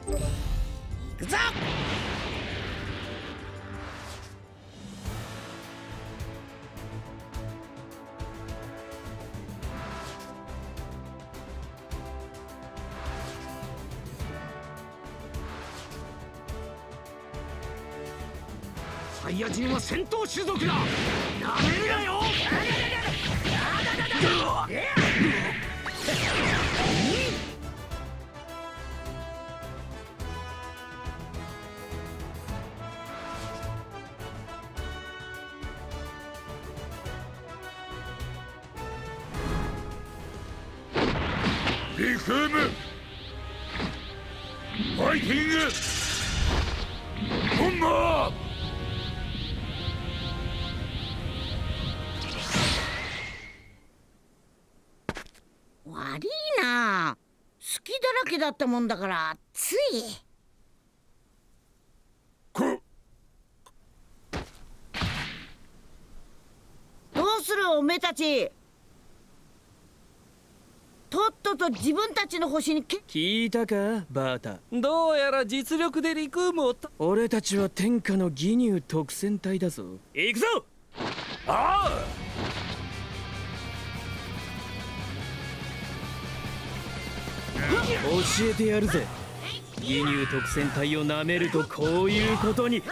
行くぞ。 サイヤ人は戦闘種族だ。なめるなよ。 リフォームファイティングボンバー。 悪いな、好きだらけだったもんだからつい。どうするおめえたち。とっとと自分たちの星に聞いたかバータ。 どうやら実力でリクームを俺たちは天下の義乳特戦隊だぞ。 行くぞ。 ああ、 教えてやるぜ。義乳特戦隊をなめるとこういうことに。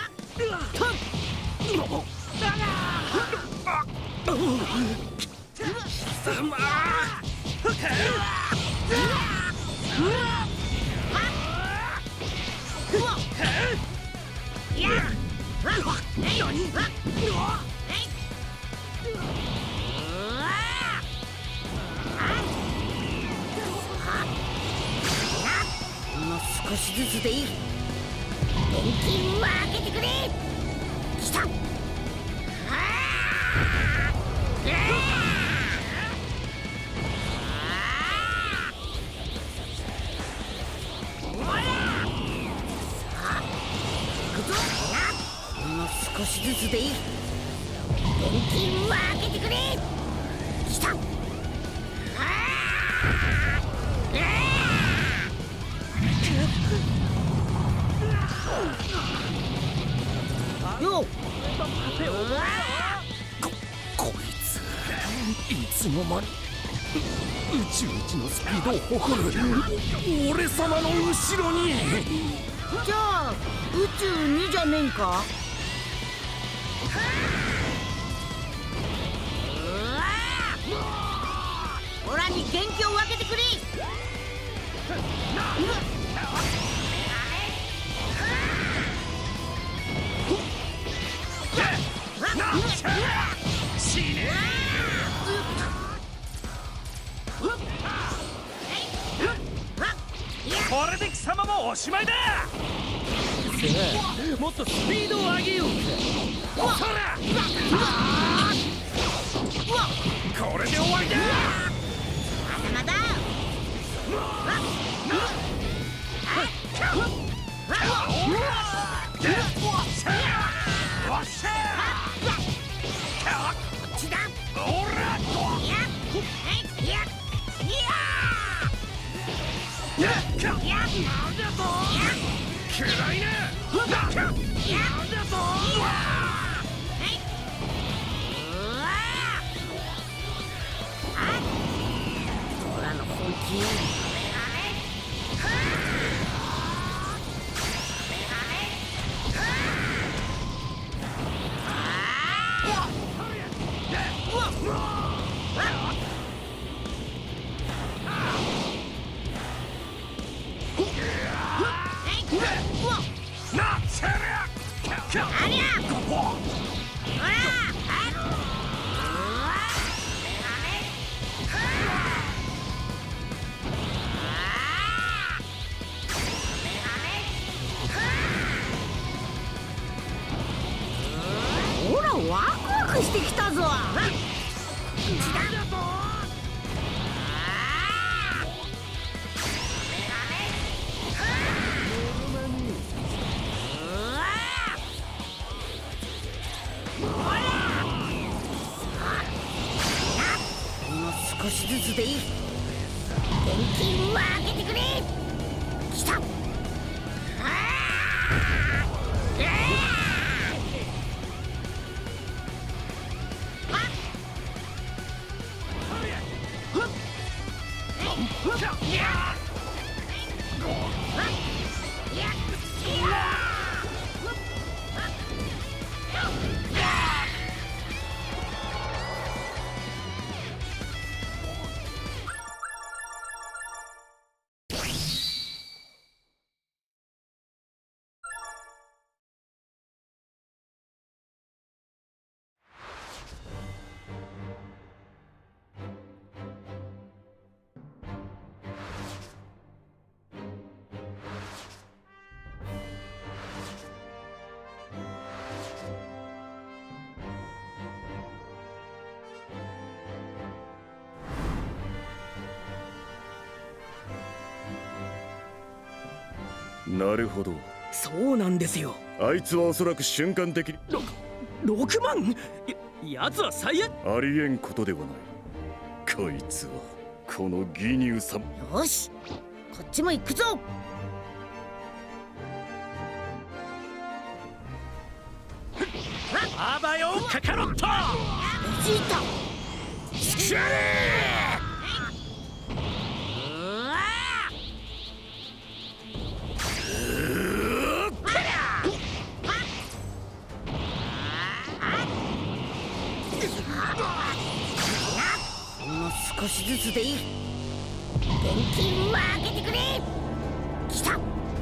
少しずつでいい。電気を開けてくれ。来た。少しずつでいい。電気を開けてくれ。来た。よっ。こいついつの間に宇宙一のスピードを誇る俺様の後ろに。じゃあ宇宙にじゃねえんか。オラに元気を分けてくれ。 死ね。 これで貴様もおしまいだ。もっとスピードを上げよう。そらこれで終わりだ。 まだワクワクしてきたぞ。少しずつでいい。電気を開けてくれ。来た。 なるほど。 そうなんですよ。 あいつはおそらく瞬間的に 6万。やつは最悪。 ありえんことではない。こいつはこの義乳さん。 よし、こっちも行くぞ。 あばよカカロット。 ベジータ。 しゃれほんの少しずつでいい。電気は開けてくれ。来た。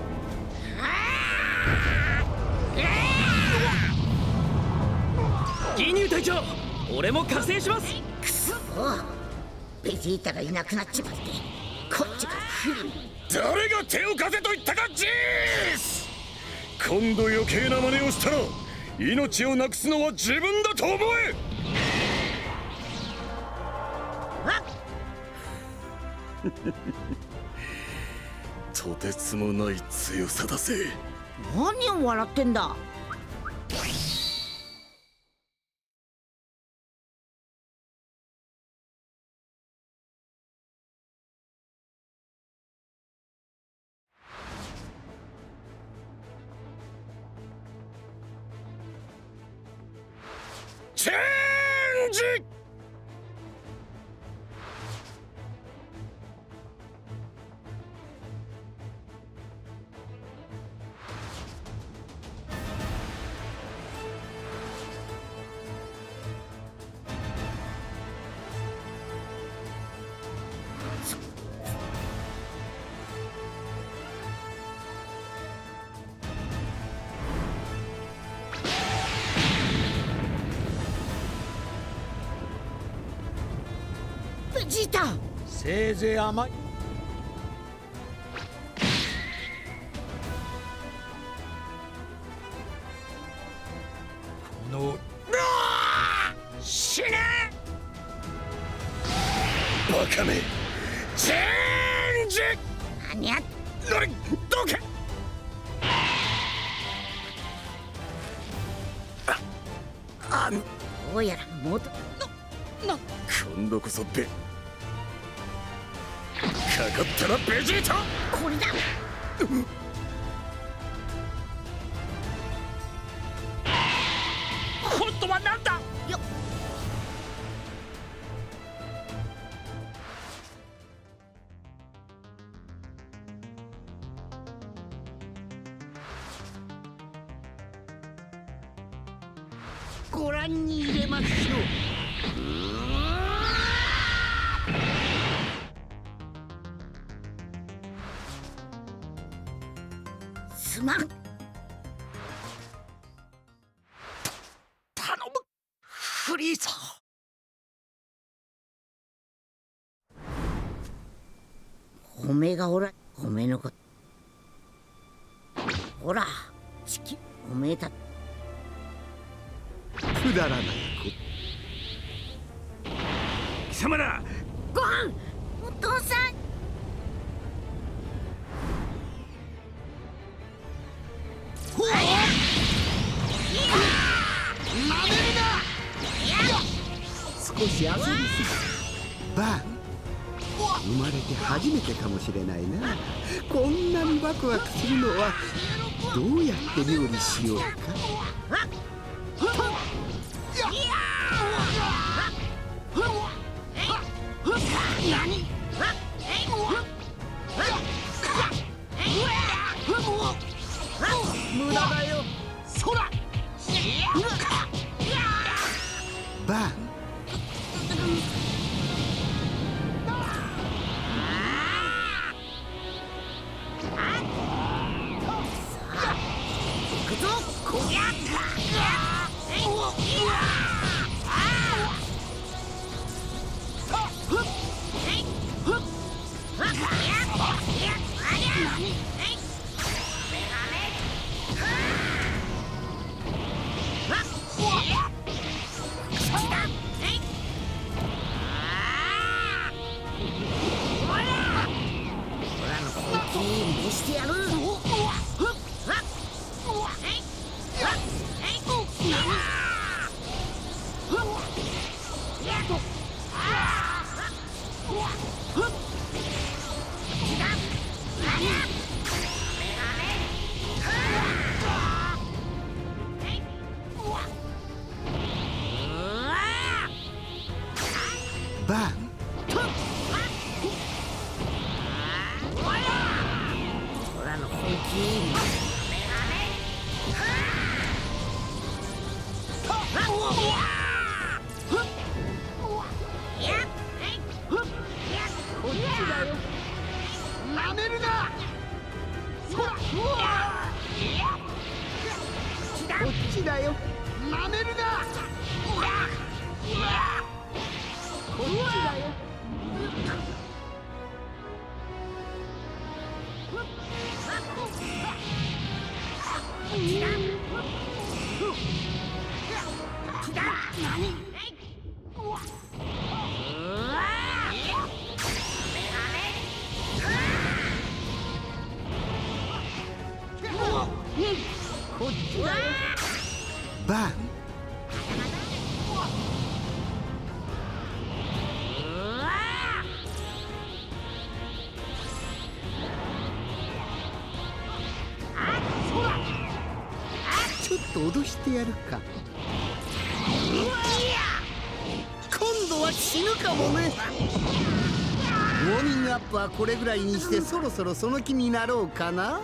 義乳隊長、俺も加勢します。 くそ、ベジータがいなくなっちまってこっちが不利。 誰が手を貸せと言ったか。ジース、今度余計な真似をしたら命をなくすのは自分だと思え。とてつもない強さだぜ。 何を笑ってんだ。 チェンジ。 ベジータ。 せいぜい甘い。この死ね。 バカめ。チェンジ。 何や。 どけ。 どうやら元今度こそかかったらベジータ。 これだ。 今度はなんだ。 よっ。 ご覧に入れましょう。 すまん。 頼むフリーザ。 おめえがおら、おめえのこと。ほら、地球、おめえだ。 くだらない貴様ら。 ご飯、お父さん。 ほう。なめるな。少し焦りすぎバーン。生まれて初めてかもしれないな。こんなにワクワクするのはどうやって料理しようか。何。 してやる。 バン俺の本気。こっちだよ。なめるな。こっちだよ。なめるな。こっちだよ。こっちだよ。 バンちょっと脅してやるか。今度は死ぬかもね。ウォーミングアップはこれぐらいにしてそろそろその気になろうかな。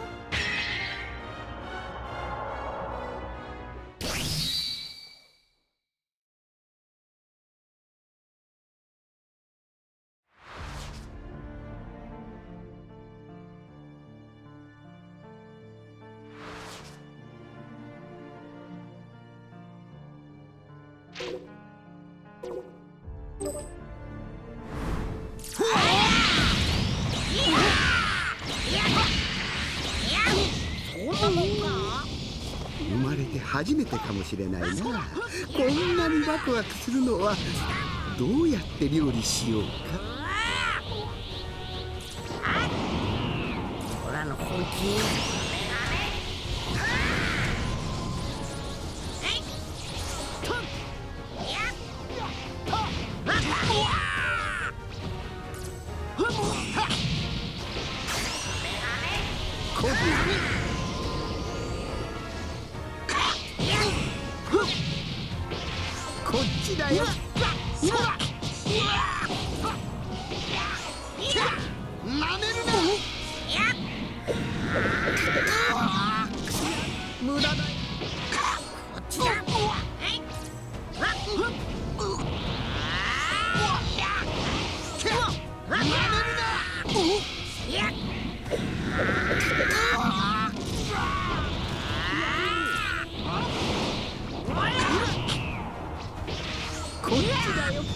生まれて初めてかもしれないな。こんなにワクワクするのはどうやって料理しようか。 俺らの本気。 こっちだよ。なめるな。無駄だ。こっちだ。なめるな。こっちだよ。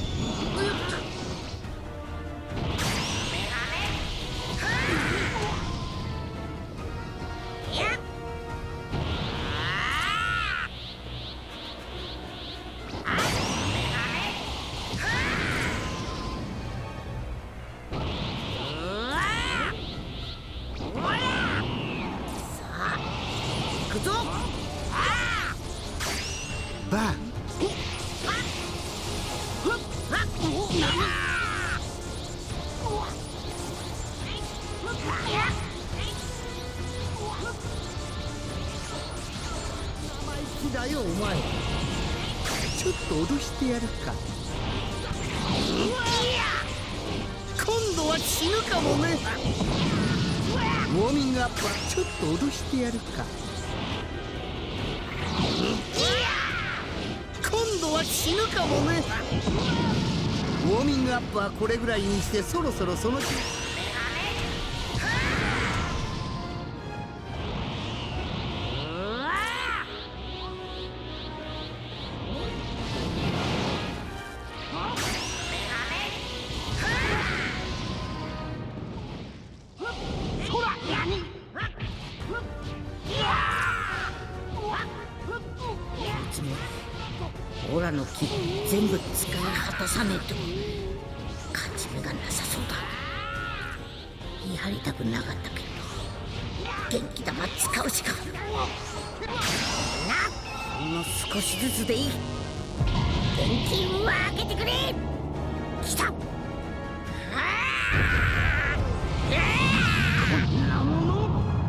バンだよお前。ちょっと脅してやるか。今度は死ぬかもね。ウォーミングアップはちょっと脅してやるか。今度は死ぬかもね。ウォーミングアップはこれぐらいにしてそろそろその気。 つもオラの木全部使い果たさねえと勝ち目がなさそうだ。やりたくなかったけど元気玉使うしか。ほんの少しずつでいい。元気分けてくれ。来た。こんなもの。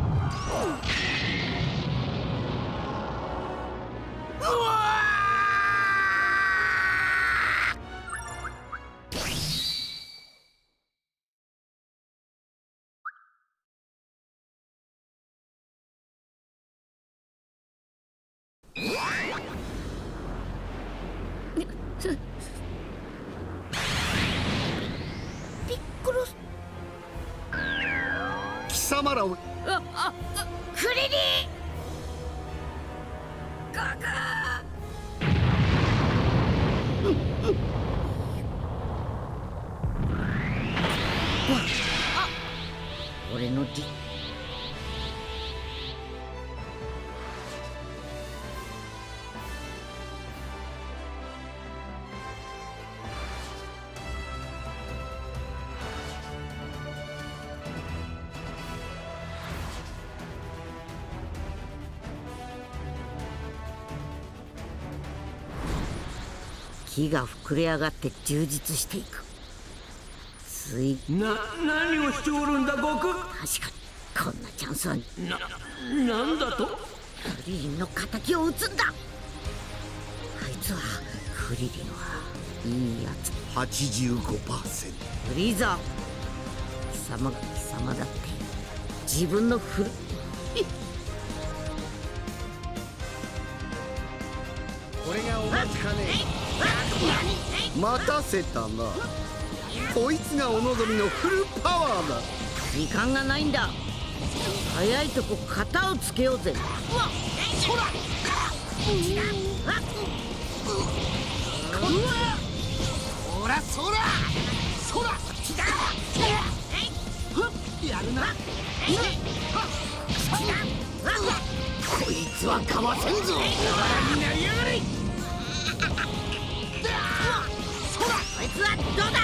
ピッコロ貴様らをフレディゴク俺の木が膨れ上がって充実していく。 何をしておるんだゴク。 確かにこんなチャンスはなんだと。 フリリンの敵を撃つんだ。あいつはフリリンはいいやつ。 85%。 フリーザ貴様だって自分のこれがお待ちかね。待たせたな。こいつがお望みのフルパワーだ。 時間がないんだ。早いとこ型をつけようぜ。そらほらそらそらやるな。こいつはかわせんぞ。バラになりやがれ。 こいつはどうだ。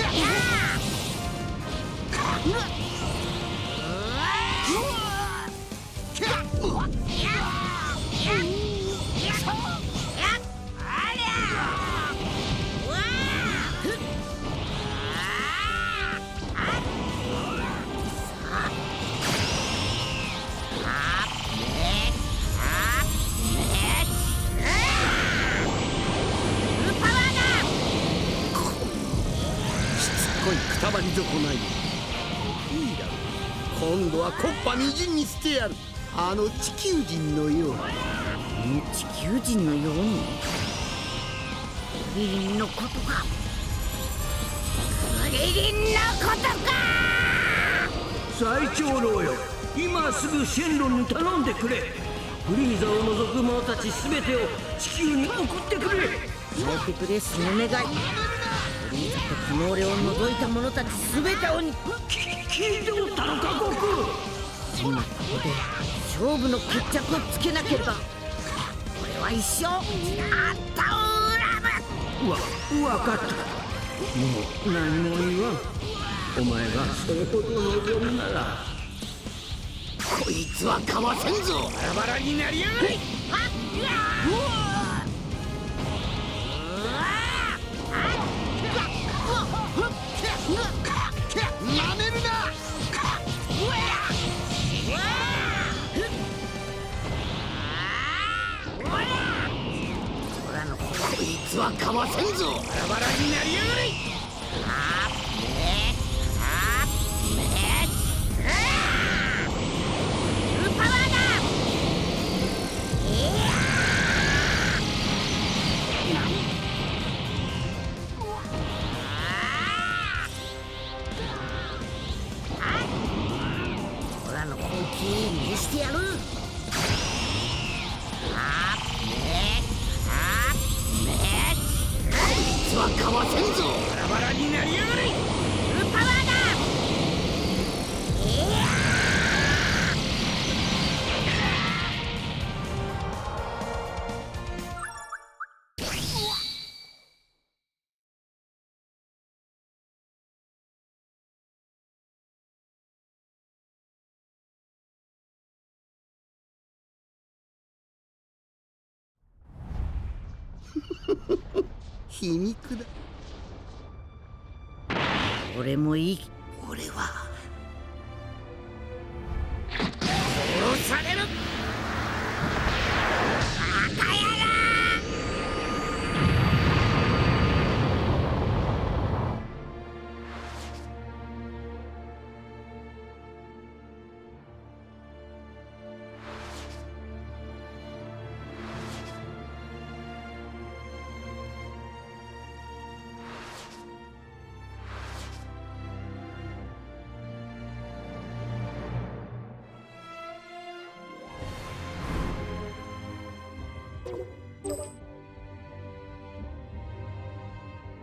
くたばり損ない。いいだろう。今度は木っ端みじんにしてやる。あの地球人のように。 地球人のように。フリリンのことか。フリリンのことか。 最長老よ、今すぐシェンロンに頼んでくれ。フリーザを除く者たち全てを地球に送ってくれ。 やってくれ、その願い。フリーザとこの俺を除いた者たち全てを聞いておったのかゴク。 今ここで勝負の決着をつけなければ俺は一生あんたを恨む。 わかった。もう何も言わん。お前がそれほど望むなら。 こいつはかわせんぞ。バラバラになりやがれ。なめるな。こいつはかわせんぞ。バラバラになりやがれ。 俺の本気見してやる。 こいつはかわせんぞ。バラバラになりやがれ。 パワーだ。 皮肉だ。 俺もいい。 俺は殺される。